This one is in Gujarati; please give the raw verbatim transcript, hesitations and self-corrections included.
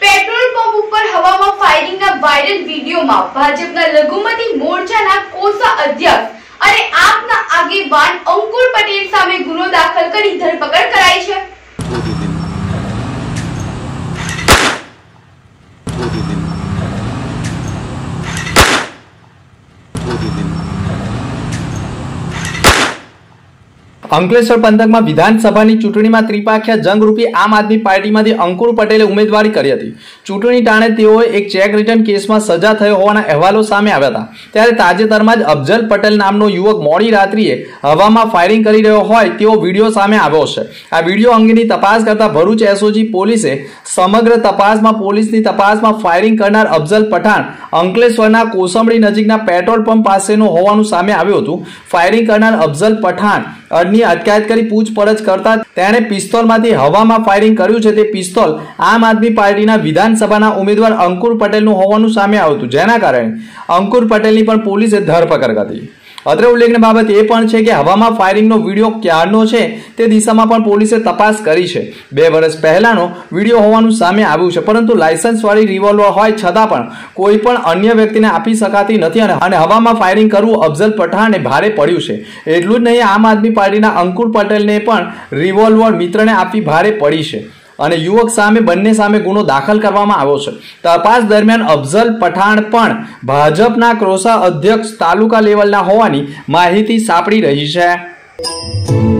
પેટ્રોલ પંપ ઉપર હવામાં ફાયરિંગના વાયરલ વિડીયોમાં ભાજપના લઘુમતી મોરચાના કોસા અધ્યક્ષ અને આપના આગેવાન અંકુર પટેલ સામે ગુનો દાખલ કરી ધરપકડ કરાઈ છે। અંકલેશ્વર પંથકમાં વિધાનસભાની ચૂંટણીમાં ત્રિપાખિયા જંગરૂપી આમ આદમી પાર્ટીમાંથી અંકુર પટેલે ઉમેદવારી કરી હતી। ચૂંટણી ટાણે તેઓએ એક ચેક રિટર્ન કેસમાં સજા થયો હોવાના અહેવાલો સામે આવ્યા હતા। ત્યારે તાજેતરમાં જ અફઝલ પટેલ નામનો યુવક મોડી રાત્રિએ હવામાં ફાયરિંગ કરી રહ્યો હોય તેવો વિડીયો સામે આવ્યો છે। આ વિડીયો અંગેની તપાસ કરતા ભરૂચ એસઓજી પોલીસે સમગ્ર તપાસમાં પોલીસની તપાસમાં ફાયરિંગ કરનાર અફઝલ પઠાણ અંકલેશ્વરના કોસંબડી નજીકના પેટ્રોલ પંપ પાસેનો હોવાનું સામે આવ્યું હતું। ફાયરિંગ કરનાર અફઝલ પઠાણ અડની અટકાયત કરી પૂછપરછ કરતા તેણે પિસ્તોલમાંથી હવામાં ફાયરિંગ કર્યું છે। તે પિસ્તોલ આમ આદમી પાર્ટીના વિધાનસભાના ઉમેદવાર અંકુર પટેલનું હોવાનું સામે આવ્યું હતું, જેના કારણે અંકુર પટેલની પણ પોલીસે ધરપકડ કરી। અત્રે ઉલ્લેખનીય બાબત એ પણ છે કે હવામાં ફાયરિંગનો વિડીયો ક્યારનો છે તે દિશામાં પણ પોલીસે તપાસ કરી છે। બે વર્ષ પહેલાનો વિડીયો હોવાનું સામે આવ્યું છે, પરંતુ લાયસન્સ વાળી રિવોલ્વર હોય છતાં પણ કોઈ પણ અન્ય વ્યક્તિને આપી શકાતી નથી અને હવામાં ફાયરિંગ કરવું અફઝલ પઠાણને ભારે પડ્યું છે। એટલું જ નહીં, આમ આદમી પાર્ટીના અંકુર પટેલને પણ રિવોલ્વર મિત્રને આપવી ભારે પડી છે અને યુવક સામે બંને સામે ગુનો દાખલ કરવામાં આવ્યો છે। તપાસ દરમિયાન અફઝલ પઠાણ પણ ભાજપના ક્રોસા અધ્યક્ષ તાલુકા લેવલના હોવાની માહિતી સાંપડી રહી છે।